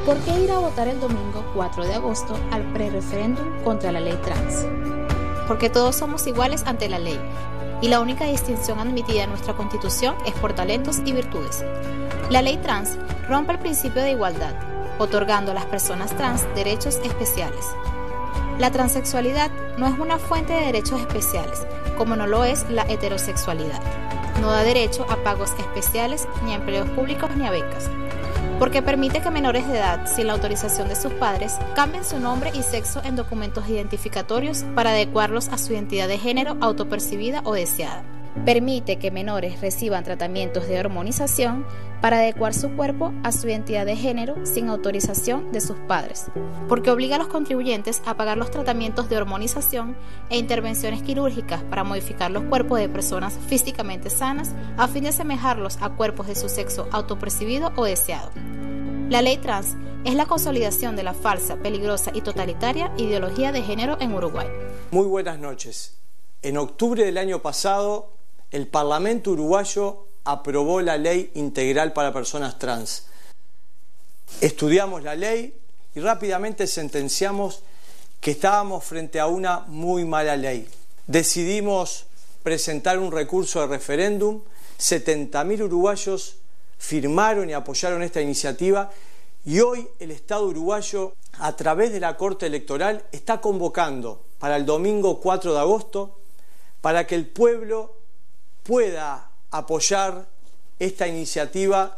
¿Por qué ir a votar el domingo 4 de agosto al pre-referéndum contra la ley trans? Porque todos somos iguales ante la ley, y la única distinción admitida en nuestra Constitución es por talentos y virtudes. La ley trans rompe el principio de igualdad, otorgando a las personas trans derechos especiales. La transexualidad no es una fuente de derechos especiales, como no lo es la heterosexualidad. No da derecho a pagos especiales, ni a empleos públicos, ni a becas, porque permite que menores de edad, sin la autorización de sus padres, cambien su nombre y sexo en documentos identificatorios para adecuarlos a su identidad de género autopercibida o deseada. Permite que menores reciban tratamientos de hormonización para adecuar su cuerpo a su identidad de género sin autorización de sus padres, porque obliga a los contribuyentes a pagar los tratamientos de hormonización e intervenciones quirúrgicas para modificar los cuerpos de personas físicamente sanas a fin de asemejarlos a cuerpos de su sexo autopercibido o deseado. La ley trans es la consolidación de la falsa, peligrosa y totalitaria ideología de género en Uruguay. Muy buenas noches. En octubre del año pasado, el Parlamento uruguayo aprobó la Ley Integral para Personas Trans. Estudiamos la ley y rápidamente sentenciamos que estábamos frente a una muy mala ley. Decidimos presentar un recurso de referéndum, 70.000 uruguayos firmaron y apoyaron esta iniciativa y hoy el Estado uruguayo, a través de la Corte Electoral, está convocando para el domingo 4 de agosto para que el pueblo pueda apoyar esta iniciativa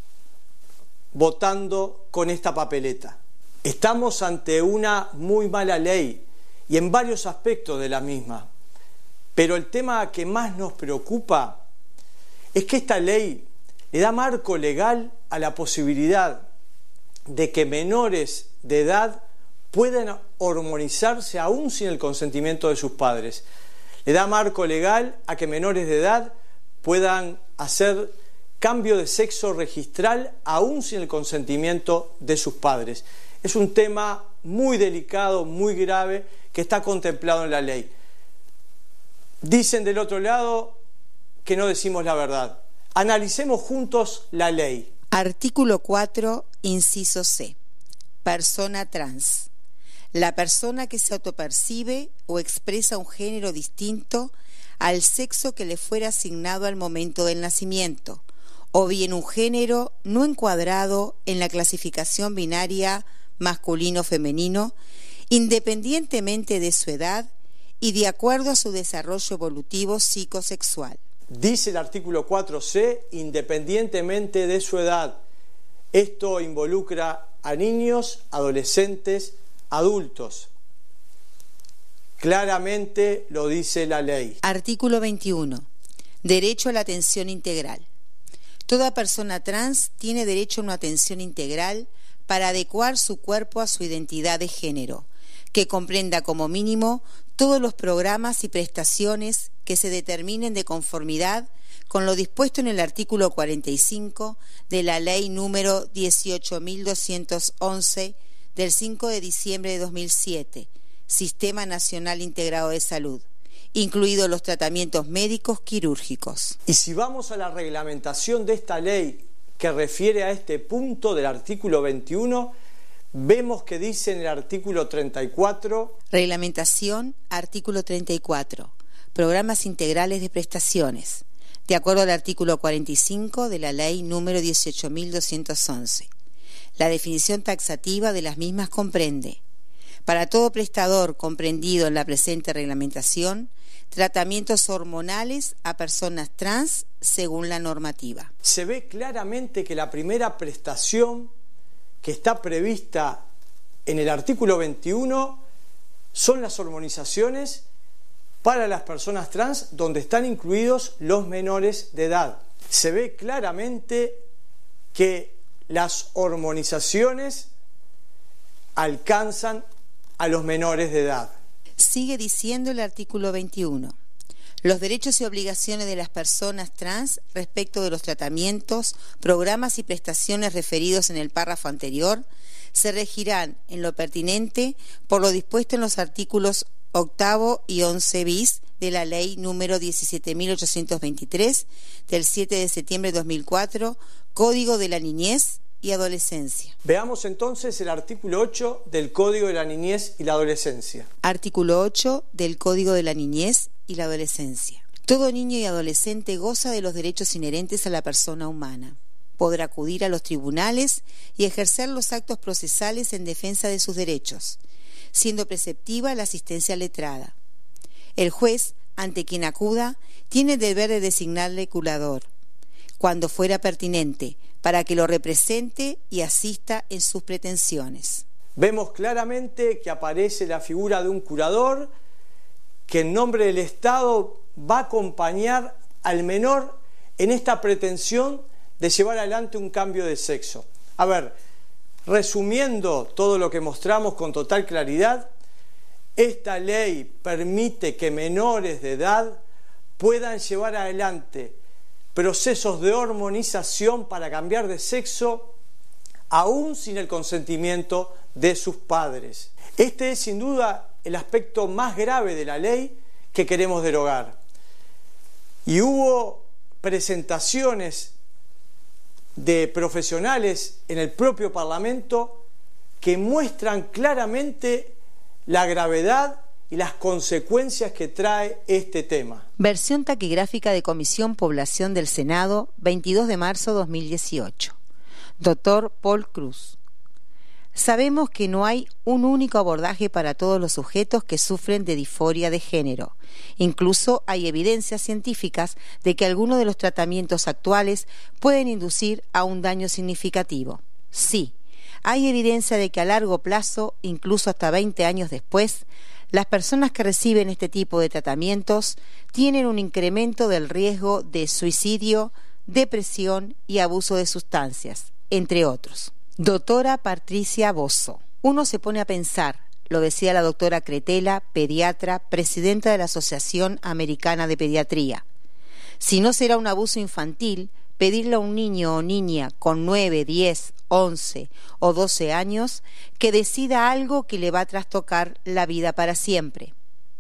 votando con esta papeleta. Estamos ante una muy mala ley y en varios aspectos de la misma, pero el tema que más nos preocupa es que esta ley le da marco legal a la posibilidad de que menores de edad puedan hormonizarse aún sin el consentimiento de sus padres. Le da marco legal a que menores de edad puedan hacer cambio de sexo registral aún sin el consentimiento de sus padres. Es un tema muy delicado, muy grave, que está contemplado en la ley. Dicen del otro lado que no decimos la verdad. Analicemos juntos la ley. Artículo 4, inciso C. Persona trans. La persona que se autopercibe o expresa un género distinto al sexo que le fuera asignado al momento del nacimiento, o bien un género no encuadrado en la clasificación binaria masculino-femenino, independientemente de su edad y de acuerdo a su desarrollo evolutivo psicosexual. Dice el artículo 4C, independientemente de su edad. Esto involucra a niños, adolescentes, adultos. Claramente lo dice la ley. Artículo 21. Derecho a la atención integral. Toda persona trans tiene derecho a una atención integral para adecuar su cuerpo a su identidad de género, que comprenda como mínimo todos los programas y prestaciones que se determinen de conformidad con lo dispuesto en el artículo 45 de la Ley número 18.211 del 5 de diciembre de 2007, Sistema Nacional Integrado de Salud, incluidos los tratamientos médicos quirúrgicos. Y si vamos a la reglamentación de esta ley que refiere a este punto del artículo 21, vemos que dice en el artículo 34... Reglamentación, artículo 34. Programas integrales de prestaciones, de acuerdo al artículo 45 de la Ley número 18.211. La definición taxativa de las mismas comprende: para todo prestador comprendido en la presente reglamentación, tratamientos hormonales a personas trans según la normativa. Se ve claramente que la primera prestación que está prevista en el artículo 21 son las hormonizaciones para las personas trans, donde están incluidos los menores de edad. Se ve claramente que las hormonizaciones alcanzan a los menores de edad. Sigue diciendo el artículo 21. Los derechos y obligaciones de las personas trans respecto de los tratamientos, programas y prestaciones referidos en el párrafo anterior se regirán en lo pertinente por lo dispuesto en los artículos 8 y 11 bis de la Ley número 17.823 del 7 de septiembre de 2004, Código de la Niñez y adolescencia. Veamos entonces el artículo 8 del Código de la Niñez y la Adolescencia. Artículo 8 del Código de la Niñez y la Adolescencia. Todo niño y adolescente goza de los derechos inherentes a la persona humana. Podrá acudir a los tribunales y ejercer los actos procesales en defensa de sus derechos, siendo preceptiva la asistencia letrada. El juez, ante quien acuda, tiene el deber de designarle curador, cuando fuera pertinente, para que lo represente y asista en sus pretensiones. Vemos claramente que aparece la figura de un curador que en nombre del Estado va a acompañar al menor en esta pretensión de llevar adelante un cambio de sexo. A ver, resumiendo todo lo que mostramos con total claridad, esta ley permite que menores de edad puedan llevar adelante procesos de hormonización para cambiar de sexo aún sin el consentimiento de sus padres. Este es sin duda el aspecto más grave de la ley que queremos derogar. Y hubo presentaciones de profesionales en el propio Parlamento que muestran claramente la gravedad y las consecuencias que trae este tema. Versión taquigráfica de Comisión Población del Senado, 22 de marzo 2018. Dr. Paul Cruz. Sabemos que no hay un único abordaje para todos los sujetos que sufren de disforia de género. Incluso hay evidencias científicas de que algunos de los tratamientos actuales pueden inducir a un daño significativo. Sí, hay evidencia de que a largo plazo, incluso hasta 20 años después, las personas que reciben este tipo de tratamientos tienen un incremento del riesgo de suicidio, depresión y abuso de sustancias, entre otros. Doctora Patricia Bozzo. Uno se pone a pensar, lo decía la doctora Cretela, pediatra, presidenta de la Asociación Americana de Pediatría. Si no será un abuso infantil, pedirle a un niño o niña con 9, 10, 11 o 12 años que decida algo que le va a trastocar la vida para siempre.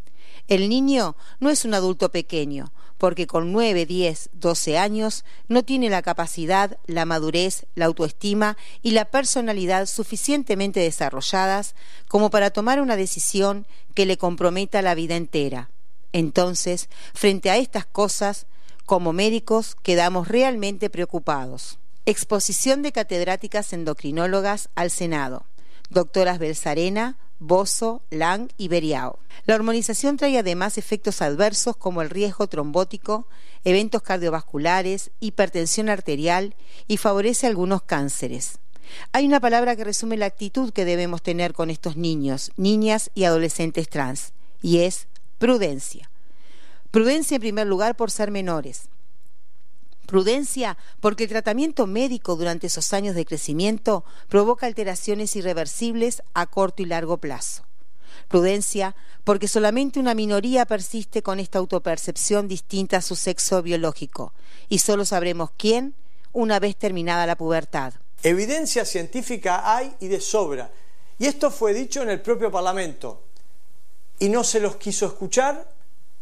El niño no es un adulto pequeño, porque con 9, 10, 12 años no tiene la capacidad, la madurez, la autoestima y la personalidad suficientemente desarrolladas como para tomar una decisión que le comprometa la vida entera. Entonces, frente a estas cosas, como médicos quedamos realmente preocupados. Exposición de catedráticas endocrinólogas al Senado. Doctoras Belsarena, Bozzo, Lang y Beriao. La hormonización trae además efectos adversos como el riesgo trombótico, eventos cardiovasculares, hipertensión arterial y favorece algunos cánceres. Hay una palabra que resume la actitud que debemos tener con estos niños, niñas y adolescentes trans, y es prudencia. Prudencia en primer lugar por ser menores. Prudencia porque el tratamiento médico durante esos años de crecimiento provoca alteraciones irreversibles a corto y largo plazo. Prudencia porque solamente una minoría persiste con esta autopercepción distinta a su sexo biológico y solo sabremos quién una vez terminada la pubertad. Evidencia científica hay y de sobra, y esto fue dicho en el propio Parlamento y no se los quiso escuchar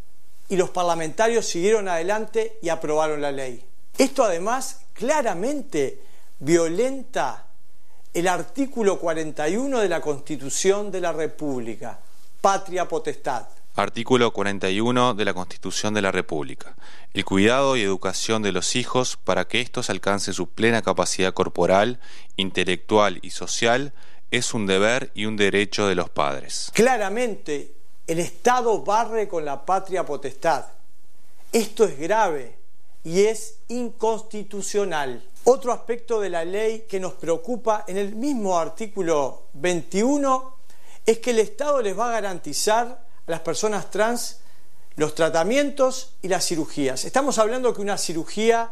y los parlamentarios siguieron adelante y aprobaron la ley. Esto además claramente violenta el artículo 41 de la Constitución de la República, patria potestad. Artículo 41 de la Constitución de la República. El cuidado y educación de los hijos para que éstos alcancen su plena capacidad corporal, intelectual y social es un deber y un derecho de los padres. Claramente, el Estado barre con la patria potestad. Esto es grave y es inconstitucional. Otro aspecto de la ley que nos preocupa en el mismo artículo 21 es que el Estado les va a garantizar a las personas trans los tratamientos y las cirugías. Estamos hablando que una cirugía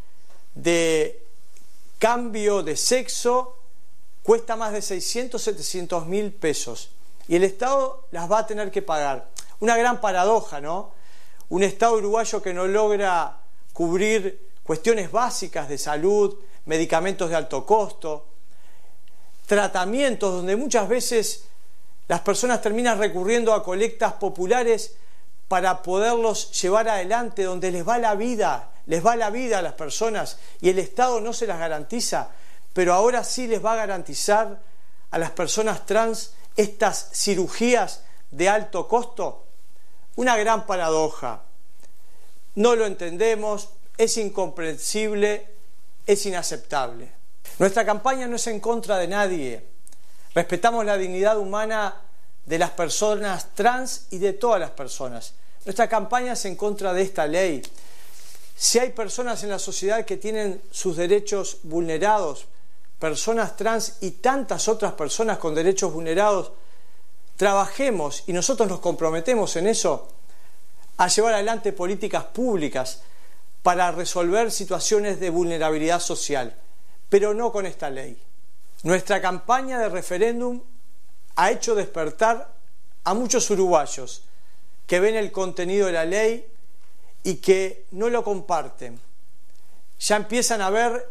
de cambio de sexo cuesta más de 600, 700.000 pesos y el Estado las va a tener que pagar. Una gran paradoja, ¿no? Un Estado uruguayo que no logra cubrir cuestiones básicas de salud, medicamentos de alto costo, tratamientos donde muchas veces las personas terminan recurriendo a colectas populares para poderlos llevar adelante, donde les va la vida a las personas y el Estado no se las garantiza. pero ahora sí les va a garantizar a las personas trans estas cirugías de alto costo. Una gran paradoja. No lo entendemos, es incomprensible, es inaceptable. Nuestra campaña no es en contra de nadie. Respetamos la dignidad humana de las personas trans y de todas las personas. Nuestra campaña es en contra de esta ley. Si hay personas en la sociedad que tienen sus derechos vulnerados, personas trans y tantas otras personas con derechos vulnerados, trabajemos, y nosotros nos comprometemos en eso, a llevar adelante políticas públicas para resolver situaciones de vulnerabilidad social, pero no con esta ley. Nuestra campaña de referéndum ha hecho despertar a muchos uruguayos que ven el contenido de la ley y que no lo comparten. Ya empiezan a ver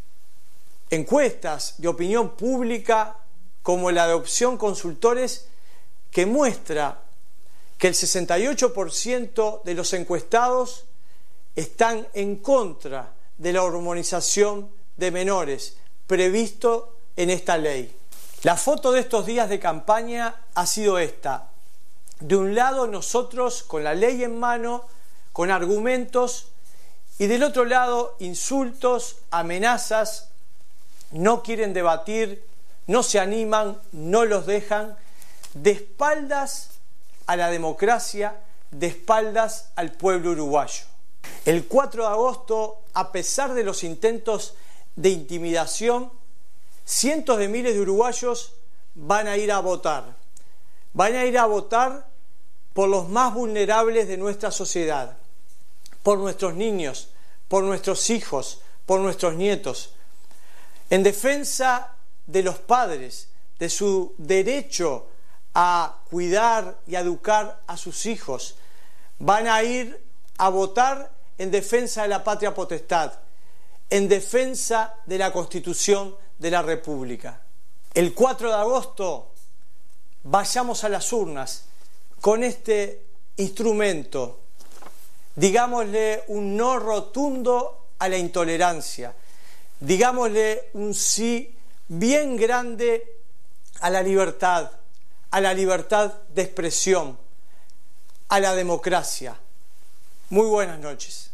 encuestas de opinión pública como la de Opción Consultores que muestra que el 68% de los encuestados están en contra de la hormonización de menores previsto en esta ley. La foto de estos días de campaña ha sido esta. De un lado nosotros con la ley en mano, con argumentos, y del otro lado insultos, amenazas, no quieren debatir, no se animan, no los dejan, de espaldas a la democracia, de espaldas al pueblo uruguayo. El 4 de agosto, a pesar de los intentos de intimidación, cientos de miles de uruguayos van a ir a votar. Van a ir a votar por los más vulnerables de nuestra sociedad, por nuestros niños, por nuestros hijos, por nuestros nietos, en defensa de los padres, de su derecho a cuidar y a educar a sus hijos. Van a ir a votar en defensa de la patria potestad, en defensa de la Constitución de la República. El 4 de agosto vayamos a las urnas con este instrumento. Digámosle un no rotundo a la intolerancia. Digámosle un sí bien grande a la libertad de expresión, a la democracia. Muy buenas noches.